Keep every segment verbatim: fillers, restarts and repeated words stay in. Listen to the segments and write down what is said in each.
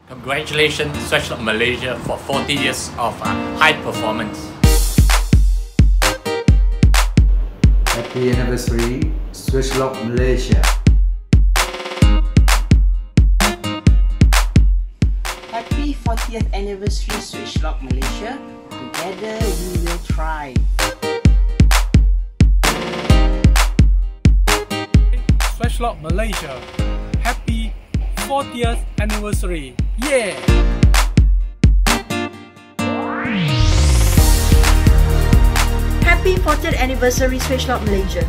Congratulations, Swagelok Malaysia, for forty years of uh, high performance. Happy anniversary, Swagelok Malaysia. Happy fortieth anniversary, Swagelok Malaysia. Together we will thrive. Swagelok Malaysia, happy fortieth anniversary. Yeah! Happy fortieth anniversary, Swagelok Malaysia.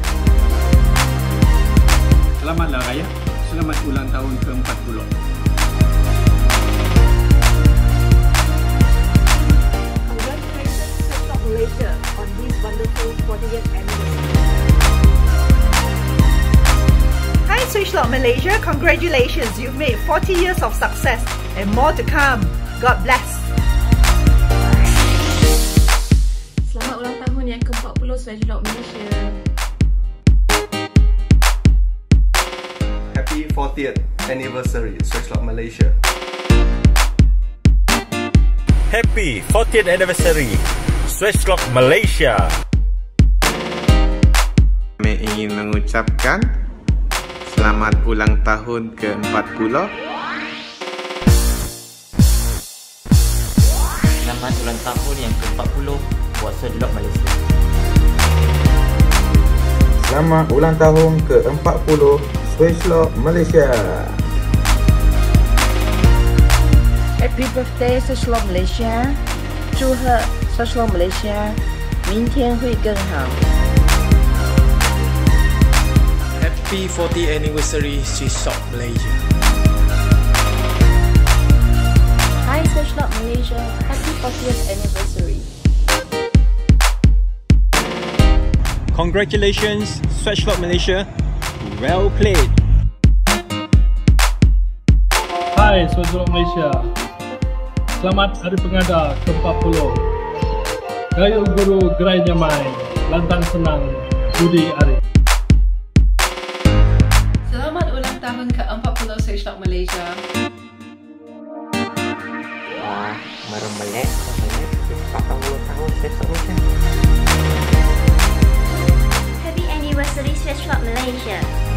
Selamatlah Raya, selamat ulang tahun ke empat puluh. Congratulations, Swagelok Malaysia, on this wonderful fortieth anniversary. Hi Swagelok Malaysia, congratulations, you've made forty years of success and more to come. God bless. Selamat ulang tahun yang ke empat puluh Swagelok Malaysia. Happy fortieth anniversary, Swagelok Malaysia. Happy fortieth anniversary, Swagelok Malaysia. Kami ingin mengucapkan selamat ulang tahun ke empat puluh. Selamat ulang tahun yang ke empat puluh buat Swagelok Malaysia. Selamat ulang tahun ke empat puluh, Swagelok Malaysia. Happy birthday, Swagelok Malaysia. 祝贺 Swagelok Malaysia 明天会更好。 Happy fortieth anniversary, Swagelok Malaysia. Hi Swagelok Malaysia, happy fortieth anniversary. Congratulations, Swagelok Malaysia. Well played. Hai Swagelok Malaysia, selamat Hari Pengada ke empat puluh. Gayo guru gerai nyamai, lantang senang, budi ari. Selamat ulang tahun ke empat puluh Swagelok Malaysia. Wah, merembelek rasanya empat puluh tahun Swagelok Malaysia. Happy anniversary, Swagelok Malaysia.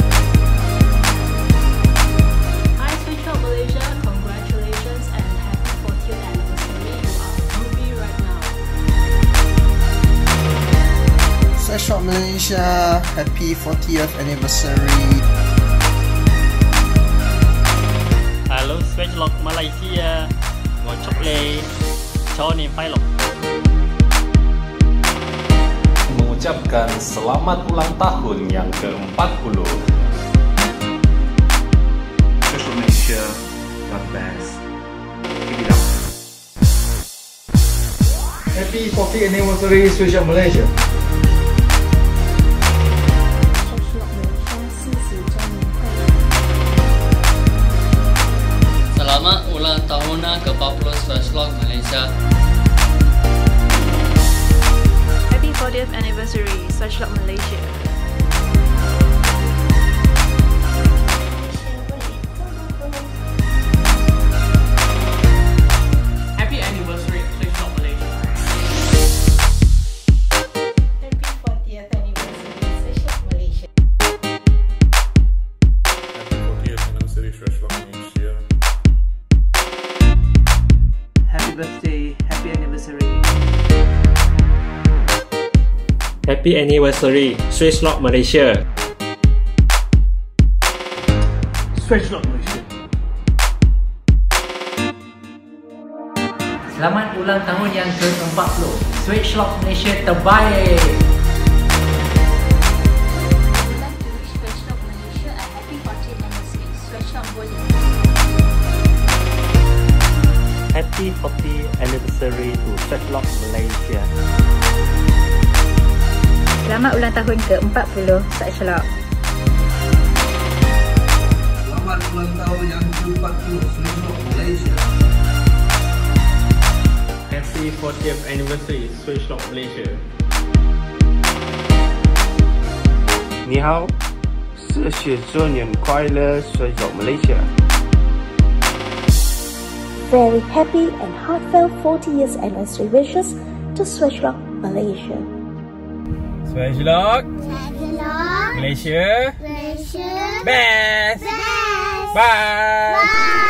Hi Swagelok Malaysia, congratulations and happy fortieth anniversary. You are groovy right now. Swagelok Malaysia, happy fortieth anniversary. Halo Swagelok Malaysia, ngocok le, cho ni phai lok. Mengucapkan selamat ulang tahun yang ke empat puluh. Swagelok Malaysia, God bless. Keep it up. Happy fortieth anniversary, Swagelok Malaysia. Swagelok Malaysia 四十周年会。 Selamat ulang tahun ke empat puluh Swagelok Malaysia. Happy fortieth anniversary, Swagelok Malaysia. Happy anniversary Swagelok Malaysia. Happy fortieth anniversary, Swagelok Malaysia. Happy fortieth anniversary, Swagelok Malaysia. Happy birthday, happy anniversary. Happy anniversary, Swagelok Malaysia. Swagelok Malaysia. Selamat ulang tahun yang ke empat puluh, Swagelok Malaysia terbaik. I would like to wish Swagelok Malaysia a happy fortieth anniversary. Swagelok Boleh. Happy fortieth anniversary to Swagelok Malaysia. Selamat ulang tahun ke empat puluh, Swagelok. Selamat ulang tahun yang ke empat puluh, Swagelok Malaysia. Happy fortieth anniversary, Swagelok Malaysia. 你好，四十周年快乐，Swagelok Malaysia。 very happy and heartfelt forty years anniversary wishes to Swagelok Malaysia. Swagelok Swagelok Malaysia Malaysia best. Best. Bye. Bye.